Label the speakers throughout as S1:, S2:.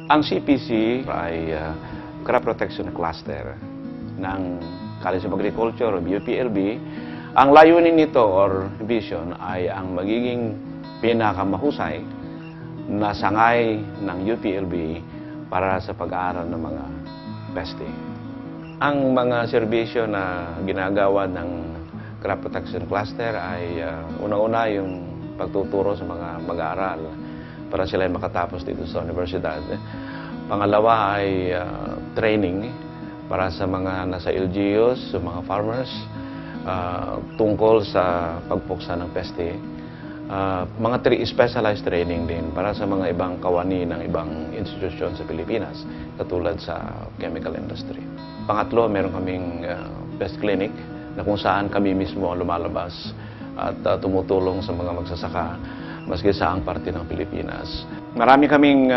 S1: Ang CPC ay Crop Protection Cluster ng College of Agriculture o BUPLB. Ang layunin nito or vision ay ang magiging pinakamahusay na sangay ng UPLB para sa pag-aaral ng mga peste. Ang mga serbisyo na ginagawa ng Crop Protection Cluster ay una-una yung pagtuturo sa mga mag-aaral para sila ay makatapos dito sa universidad. Pangalawa ay training para sa mga nasa LGUs, sa mga farmers, tungkol sa pagpuksa ng peste. Mga specialized training din para sa mga ibang kawani ng ibang institusyon sa Pilipinas, katulad sa chemical industry. Pangatlo, meron kaming pest clinic na kung saan kami mismo lumalabas at tumutulong sa mga magsasaka maski saang parte ng Pilipinas. Marami kaming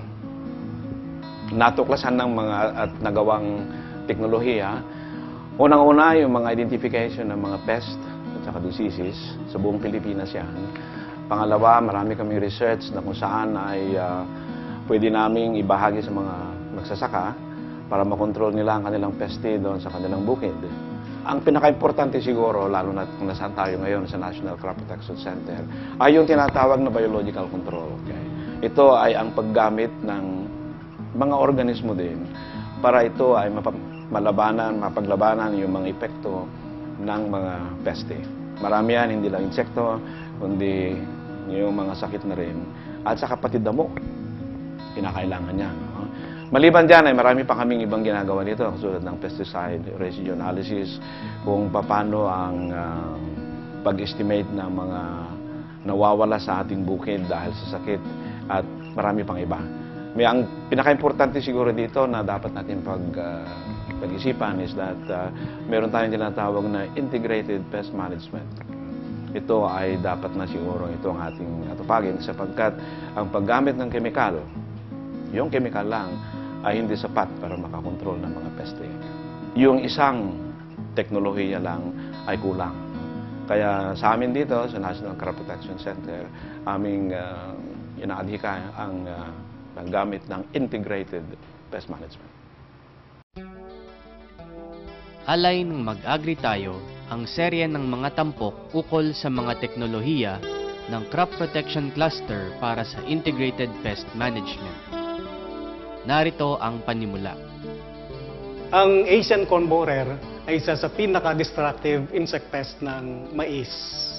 S1: natuklasan ng mga at nagawang teknolohiya. Unang-una, yung mga identification ng mga pest at saka diseases sa buong Pilipinas yan. Pangalawa, marami kaming research na kung saan ay pwede naming ibahagi sa mga magsasaka para makontrol nila ang kanilang peste doon sa kanilang bukid. Ang pinaka-importante siguro, lalo na kung nasaan tayo ngayon sa National Crop Protection Center, ay yung tinatawag na biological control. Okay? Ito ay ang paggamit ng mga organismo din para ito ay mapaglabanan yung mga epekto ng mga peste. Marami yan, hindi lang insekto, kundi yung mga sakit na rin. At saka pati damo, kinakailangan yan. No? Maliban dyan ay marami pa kaming ibang ginagawa dito, kasulad ng pesticide residue analysis, kung paano ang pag-estimate ng mga nawawala sa ating bukid dahil sa sakit at marami pang iba. Ang pinaka-importante siguro dito na dapat natin pag-isipan is that meron tayong tinatawag na integrated pest management. Ito ay dapat na siguro ito ang ating atupagin sapagkat ang paggamit ng kemikal, yung kemikal lang, ay hindi sapat para makakontrol ng mga peste. Yung isang teknolohiya lang ay kulang. Kaya sa amin dito, sa National Crop Protection Center, aming inaadhika ang paggamit ng integrated pest management.
S2: Alay ng Mag-Agri tayo ang serye ng mga tampok ukol sa mga teknolohiya ng Crop Protection Cluster para sa Integrated Pest Management. Narito ang panimula.
S3: Ang Asian corn borer ay isa sa pinaka-destructive insect pest ng mais.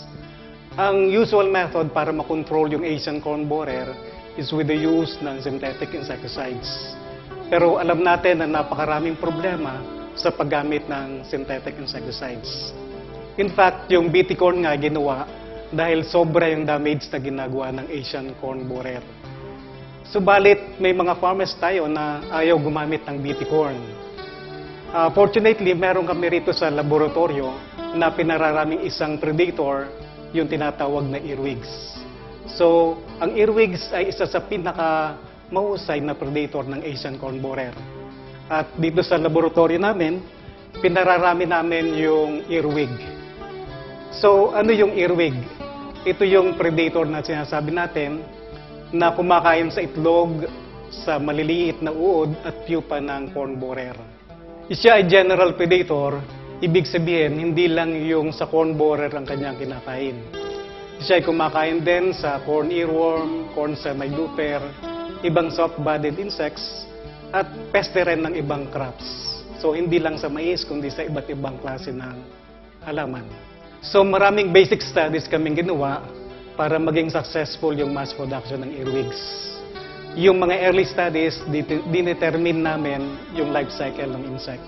S3: Ang usual method para makontrol yung Asian corn borer is with the use ng synthetic insecticides. Pero alam natin na napakaraming problema sa paggamit ng synthetic insecticides. In fact, yung BT corn nga ginawa dahil sobra yung damage na ginagawa ng Asian corn borer. Subalit, may mga farmers tayo na ayaw gumamit ng BT corn. Fortunately, meron kami rito sa laboratorio na pinararaming isang predator, yung tinatawag na earwigs. So, ang earwigs ay isa sa pinaka-mahusay na predator ng Asian corn borer. At dito sa laboratorio namin, pinararami namin yung earwig. So, ano yung earwig? Ito yung predator na sinasabi natin na kumakain sa itlog, sa maliliit na uod at pupa ng corn borer. Siya ay general predator, ibig sabihin hindi lang yung sa corn borer ang kanyang kinakain. Siya ay kumakain din sa corn earworm, corn semi-looper, ibang soft-bodied insects, at peste rin ng ibang crops. So hindi lang sa mais, kundi sa iba't ibang klase ng halaman. So maraming basic studies kaming ginawa para maging successful yung mass production ng earwigs. Yung mga early studies, dinetermine namin yung life cycle ng insect.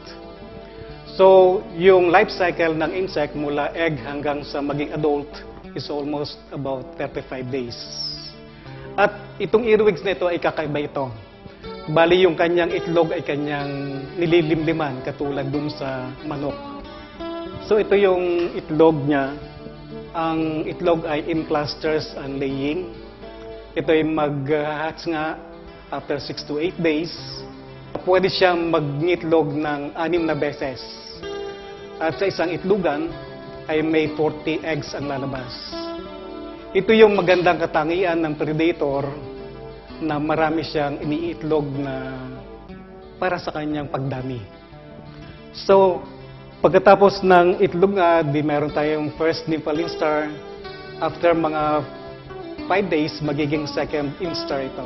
S3: So, yung life cycle ng insect mula egg hanggang sa maging adult is almost about 35 days. At itong earwigs na ito ay kakaiba ito. Bali yung kanyang itlog ay kanyang nililimliman katulad dun sa manok. So, ito yung itlog niya. Ang itlog ay in clusters and laying. Ito ay mag-hatch nga after 6 to 8 days. Pwede siyang mag-ngitlog ng 6 na beses. At sa isang itlogan ay may 40 eggs ang lalabas. Ito yung magandang katangian ng predator na marami siyang iniitlog na para sa kanyang pagdami. So, pagkatapos ng itlog nga, di meron tayong first nymphal instar. After mga 5 days, magiging second instar ito.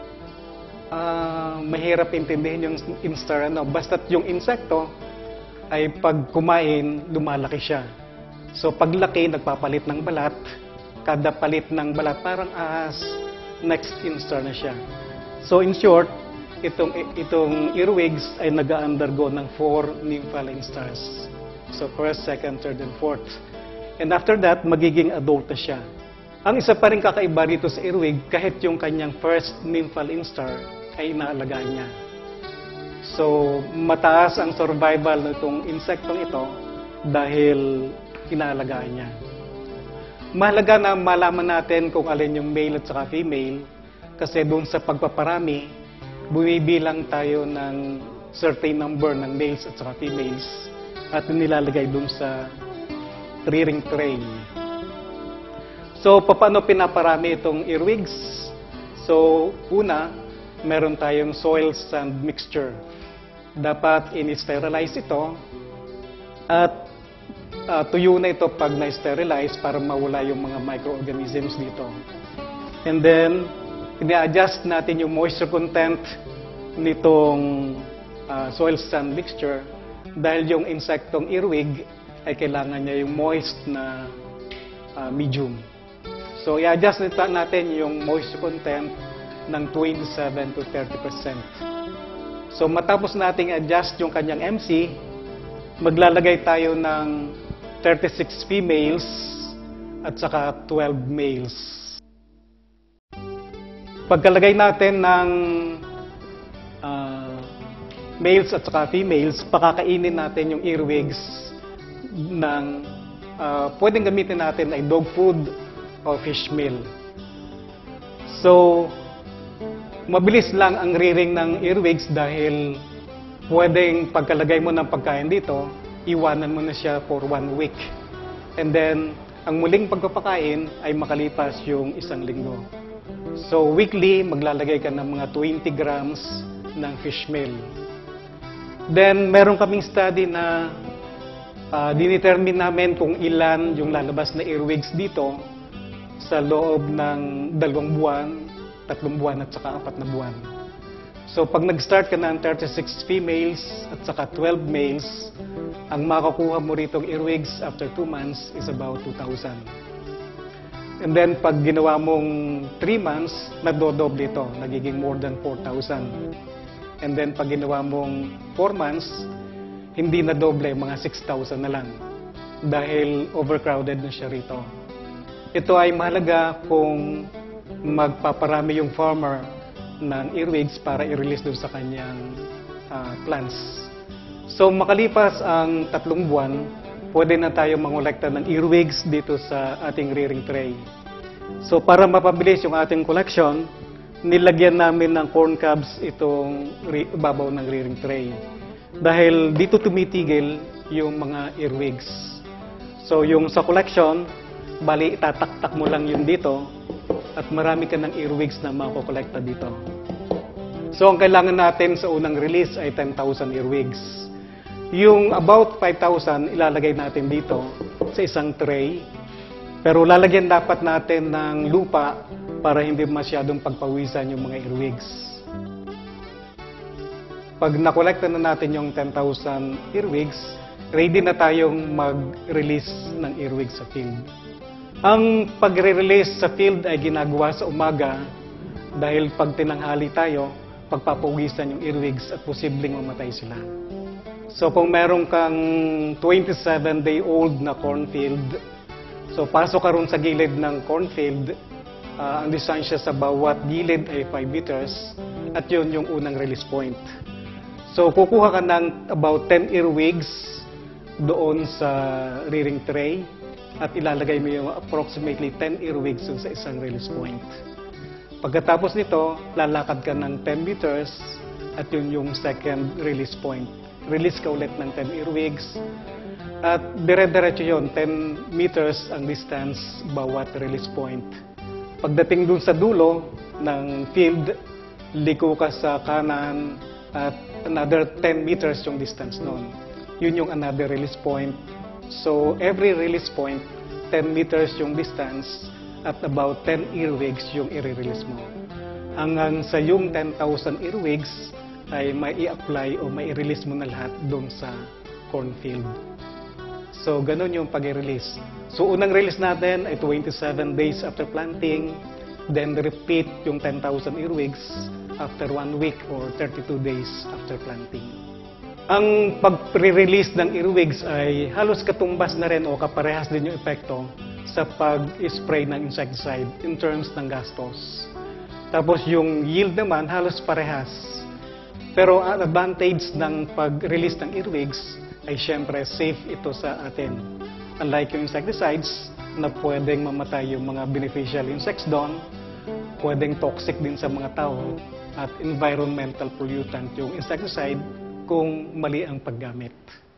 S3: Mahirap intindihin yung instar, basta't yung insekto ay pag kumain, lumalaki siya. So paglaki, nagpapalit ng balat. Kada palit ng balat, parang ahas, next instar na siya. So in short, itong earwigs ay nag-undergo ng 4 nymphal instars. So first, second, third, and fourth. And after that, magiging adult na siya. Ang isa pa rin kakaiba rito sa earwig, kahit yung kanyang first nymphal instar ay inaalagaan niya. So, mataas ang survival nitong insektong ito dahil inaalagaan niya. Mahalaga na malaman natin kung alin yung male at saka female kasi doon sa pagpaparami, bumibilang tayo ng certain number ng males at saka females at nilalagay doon sa rearing tray. So, paano pinaparami itong earwigs? So, una, meron tayong soil sand mixture. Dapat in-sterilize ito at tuyo na ito pag na-sterilize para mawala yung mga microorganisms dito. And then, i-adjust natin yung moisture content nitong soil sand mixture dahil yung insektong earwig ay kailangan niya yung moist na medium. So, i-adjust natin yung moisture content ng 27 to 30%. So matapos nating adjust yung kanyang MC, maglalagay tayo ng 36 females at saka 12 males. Pagkalagay natin ng males at saka females, pakakainin natin yung earwigs ng pwedeng gamitin natin ay dog food o fish meal. So, mabilis lang ang rearing ng earwigs dahil pwedeng pagkalagay mo ng pagkain dito, iwanan mo na siya for 1 week. And then, ang muling pagpapakain ay makalipas yung 1 linggo. So, weekly, maglalagay ka ng mga 20 grams ng fish meal. Then, meron kaming study na dinetermine namin kung ilan yung lalabas na earwigs dito sa loob ng 2 buwan, 3 buwan at saka 4 na buwan. So pag nag-start ka ng 36 females at saka 12 males, ang makakuha mo ritong earwigs after 2 months is about 2,000. And then pag ginawa mong 3 months, nagdodoble ito, nagiging more than 4,000. And then pag ginawa mong 4 months, hindi na doble, mga 6,000 na lang dahil overcrowded na siya rito. Ito ay mahalaga kung magpaparami yung farmer ng earwigs para i-release doon sa kanyang plants. So makalipas ang 3 buwan, pwede na tayo mangolekta ng earwigs dito sa ating rearing tray. So para mapabilis yung ating collection, nilagyan namin ng corn cobs itong babaw ng rearing tray. Dahil dito tumitigil yung mga earwigs. So yung sa collection, bali itataktak mo lang yun dito at marami ka ng earwigs na makukolekta dito. So ang kailangan natin sa unang release ay 10,000 earwigs. Yung about 5,000 ilalagay natin dito sa isang tray. Pero lalagyan dapat natin ng lupa para hindi masyadong pagpawisan yung mga earwigs. Pag nakolekta na natin yung 10,000 earwigs, ready na tayong mag-release ng earwigs sa field. Ang pagre-release sa field ay ginagawa sa umaga dahil pag tinanghali tayo, pagpapawisan yung earwigs at posibleng mamatay sila. So kung meron kang 27-day-old na cornfield, so pasok ka ron sa gilid ng cornfield, ang distansya sa bawat gilid ay 5 meters at yun yung unang release point. So kukuha ka ng about 10 earwigs doon sa rearing tray at ilalagay mo yung approximately 10 earwigs sa isang release point. Pagkatapos nito, lalakad ka ng 10 meters at yun yung second release point. Release ka ulit ng 10 earwigs at dire-diretso yun, 10 meters ang distance bawat release point. Pagdating dun sa dulo ng field, liko ka sa kanan at another 10 meters yung distance nun. Yun yung another release point. So every release point, 10 meters yung distance at about 10 earwigs yung i-release mo. Hanggang sa yung 10,000 earwigs ay may i-apply o may i-release mo na lahat doon sa cornfield. So ganun yung pag-i-release. So unang release natin ay 27 days after planting, then repeat yung 10,000 earwigs after 1 week or 32 days after planting. Ang pag-release ng earwigs ay halos katumbas na rin o kaparehas din yung epekto sa pag-spray ng insecticide in terms ng gastos. Tapos yung yield naman halos parehas. Pero ang advantage ng pag-release ng earwigs ay syempre safe ito sa atin. Unlike yung insecticides na pwedeng mamatay yung mga beneficial insects doon, pwedeng toxic din sa mga tao at environmental pollutant yung insecticide kung mali ang paggamit.